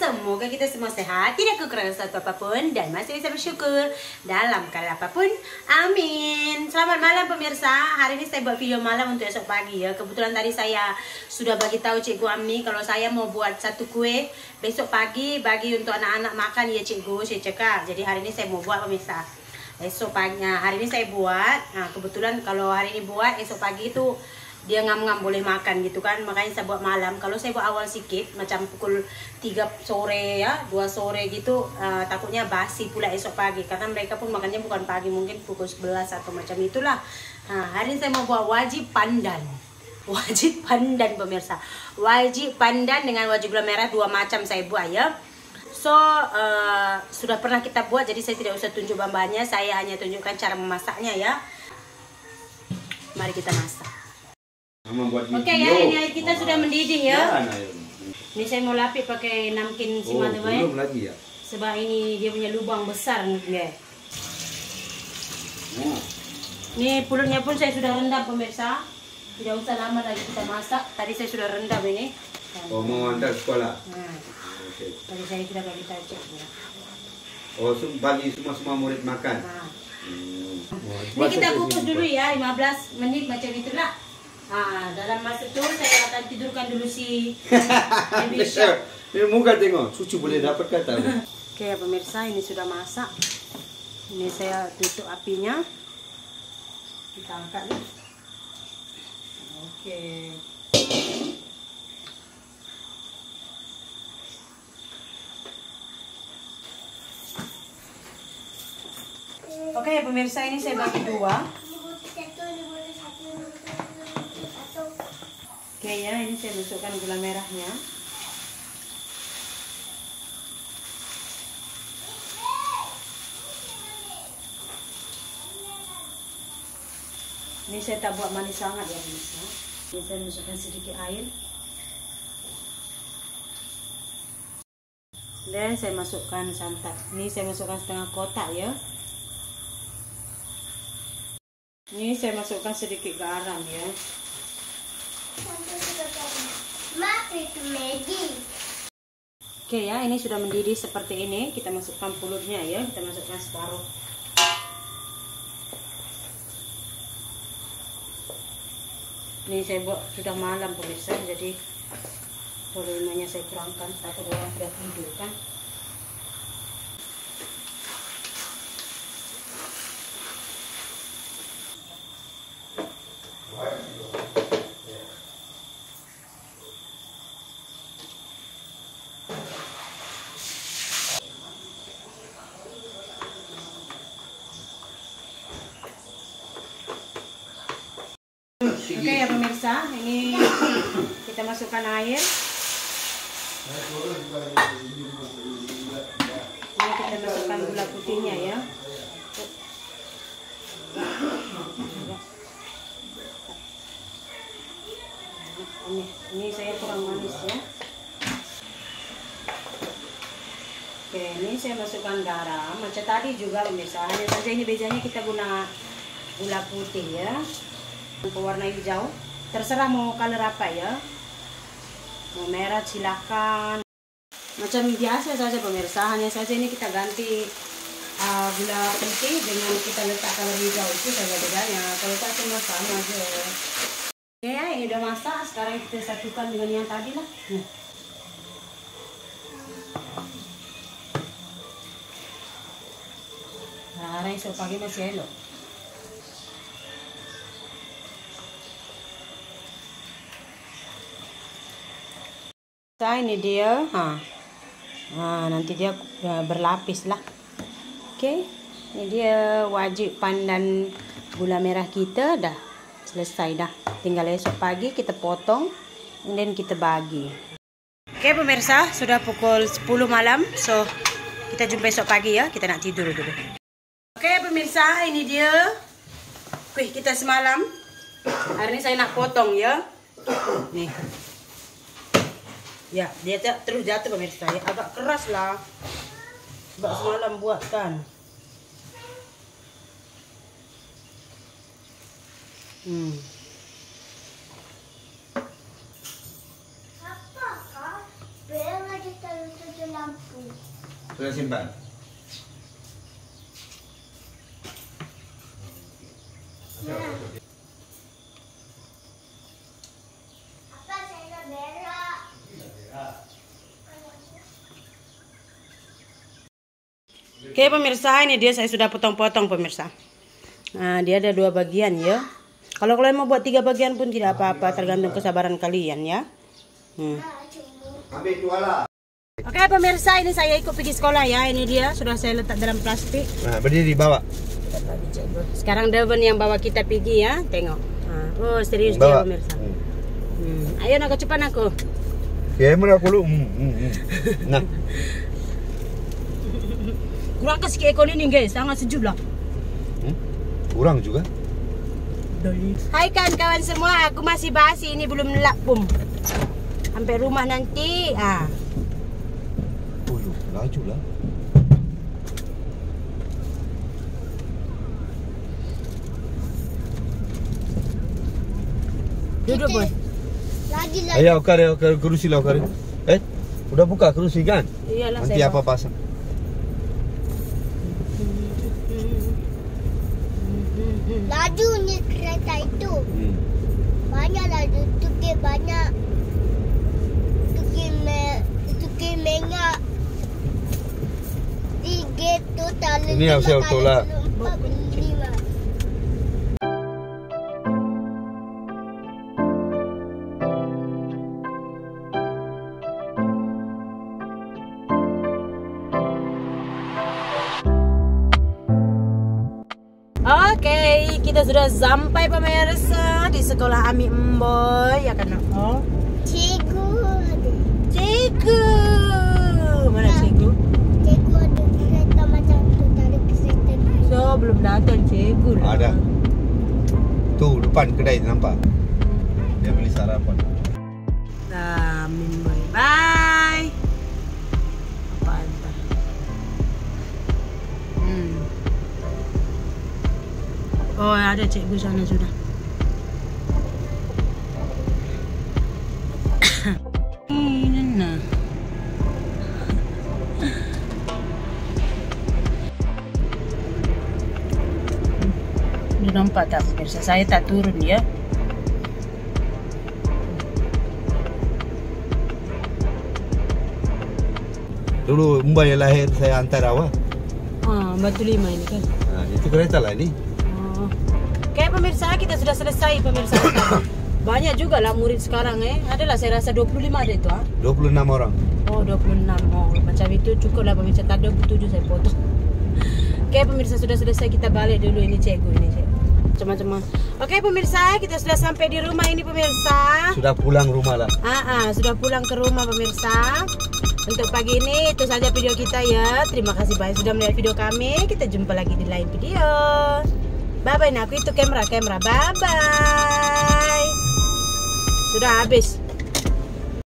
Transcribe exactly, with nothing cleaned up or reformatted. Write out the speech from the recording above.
semoga kita semua sehat, tidak kekurangan sesuatu apapun, dan masih bisa bersyukur dalam keadaan apapun. Amin. Selamat malam pemirsa. Hari ini saya buat video malam untuk esok pagi ya. Kebetulan tadi saya sudah bagi tahu Cikgu Amni kalau saya mau buat satu kue besok pagi bagi untuk anak-anak makan ya Cikgu. Saya cakap. Jadi hari ini saya mau buat pemirsa. Esok pagi, nah, hari ini saya buat. Nah, kebetulan kalau hari ini buat, esok pagi itu dia ngam-ngam boleh makan gitu kan, makanya saya buat malam. Kalau saya buat awal sikit macam pukul tiga sore ya, dua sore gitu, uh, takutnya basi pula esok pagi karena mereka pun makannya bukan pagi, mungkin pukul sebelas atau macam itulah. Nah, hari ini saya mau buat wajib pandan. Wajib pandan pemirsa. Wajib pandan dengan wajib gula merah dua macam saya buat ya. So, uh, sudah pernah kita buat, jadi saya tidak usah tunjuk bahan-bahannya, saya hanya tunjukkan cara memasaknya ya. Mari kita masak. Oke okay, ya, ini air kita sudah mendidih ya. Ini saya mau lapik pakai namkin si oh, teman-teman. Belum lagi ya. Sebab ini dia punya lubang besar nih. Oh. Ini pulutnya pun saya sudah rendam pemirsa. Tidak usah lama lagi kita masak. Tadi saya sudah rendam ini. Oh, mau antar sekolah. Nah. Okay. Tadi saya sudah bagi tahu cek. Oh, bagi semua-semua murid makan. Nah. Hmm. Oh, ini kita kukus dulu ya, lima belas menit macam itulah. Ah, dalam masa itu saya akan tidurkan dulu si baby shark. Ini muka tengok, cucu boleh dapat kata. Oke ya pemirsa, ini sudah masak. Ini saya tutup apinya. Kita angkat nih. Oke. Oke ya pemirsa, ini saya bagi dua. Oke ya, ini saya masukkan gula merahnya. Ini saya tak buat manis sangat ya pemirsa. Ini saya masukkan sedikit air. Dan saya masukkan santan. Ini saya masukkan setengah kotak ya. Ini saya masukkan sedikit garam ya. Oke ya, ini sudah mendidih seperti ini. Kita masukkan pulutnya ya. Kita masukkan separuh. Ini saya buat sudah malam pemirsa, jadi volumenya saya kurangkan. Takut orang sudah tidur kan. Oke ya pemirsa, ini kita masukkan air. Ini kita masukkan gula putihnya ya. Ini, ini saya kurang manis ya. Oke, ini saya masukkan garam. Macam tadi juga pemirsa, hanya saja ini bedanya kita guna gula putih ya. Pewarna hijau, terserah mau color apa ya, mau merah silakan, macam biasa saja pemirsa. Hanya saja ini kita ganti uh, gula putih dengan kita letak color hijau, itu saja bedanya. Kalau tak semua sama aja. Oke ya, ini udah masak. Sekarang kita satukan dengan yang tadi lah. Nah, esok pagi masih elok. Nah, ini dia, ha. Nah, nanti dia berlapis lah. Oke, ini dia wajib pandan gula merah kita dah selesai dah. Tinggal esok pagi kita potong, dan kita bagi. Oke pemirsa, sudah pukul sepuluh malam, so kita jumpa esok pagi ya. Kita nak tidur dulu. Oke pemirsa, ini dia kue kita semalam. Hari ini saya nak potong ya. Nih. Ya, dia terus jatuh pemirsa ya. Agak keras lah. Sebab semalam buat kan. Hmm. Sudah simpan. Oke pemirsa, ini dia saya sudah potong-potong pemirsa. Nah dia ada dua bagian ya. Kalau kalian mau buat tiga bagian pun tidak apa-apa, tergantung kesabaran kalian ya. Hmm. Ambil tuala. Oke pemirsa, ini saya ikut pergi sekolah ya. Ini dia sudah saya letak dalam plastik. Nah berdiri bawa. Sekarang Deven yang bawa kita pergi ya. Tengok. Nah, oh serius dia pemirsa. Hmm. Ayo nak cepat aku. Kamera aku lu. Hmm, hmm, hmm. Nah. Kurang ke sikit ekor ini guys, sangat sejuk lah. Hmm? Kurang juga. Hai kan kawan semua, aku masih basi ini belum lap pum. Sampai rumah nanti, ah. Oh, laju lah. Duduk boy. Lagi lagi. Ayo, okar, okar kerusi lah, okar. Eh, udah buka kerusi kan? Iyalah. Nanti saya apa pasang? Laju ni kereta itu. Hmm. Banyak laju, tuki banyak. Tuki me, tuki minyak. Tiga total. Ini yang saya tolak. Empat lima. Oke, kita sudah sampai pemirsa di sekolah Ami Emboy ya kan? Oh, Cikgu ada. cikgu. Mana cikgu? Cikgu ada kereta macam tu, ada kereta. So belum datang cikgu lah. Ada. Tuh depan kedai nampak. Dia beli sarapan. Dah, Ami Emboy. Bye. Apa entar? Hmm. Oh, ada cikgu sana sudah. Ini nah. Dia nampak tak pemirsa? Saya tak turun ya. Dulu Mbak yang lahir saya antar awak. Ah, Batu Lima ini kan. Nah, itu kereta lah ini. Oh. Oke pemirsa, kita sudah selesai pemirsa. Banyak juga lah murid sekarang eh. Adalah saya rasa dua puluh lima ada itu ah. dua puluh enam orang. Oh dua puluh enam. Oh, macam itu cukup lah pemirsa. Tak ada dua puluh tujuh saya potong. Oke pemirsa, sudah selesai, kita balik dulu. Ini cikgu ini cikgu. Macam-macam. Oke pemirsa, kita sudah sampai di rumah ini pemirsa. Sudah pulang rumah lah. Ah, ah, sudah pulang ke rumah pemirsa. Untuk pagi ini itu saja video kita ya. Terima kasih banyak sudah melihat video kami. Kita jumpa lagi di lain video. Bye bye. Nah, aku itu kamera kamera. Bye bye. Sudah habis.